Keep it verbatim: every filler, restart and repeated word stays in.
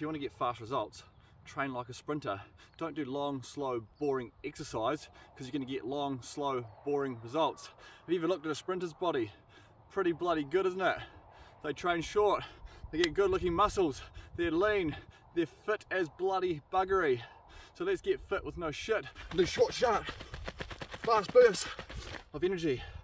you want to get fast results, train like a sprinter. Don't do long, slow, boring exercise, because you're going to get long, slow, boring results. Have you ever looked at a sprinter's body? Pretty bloody good, isn't it? They train short, they get good looking muscles, they're lean, they're fit as bloody buggery. So let's get fit with no shit. Do short, sharp, fast bursts of energy.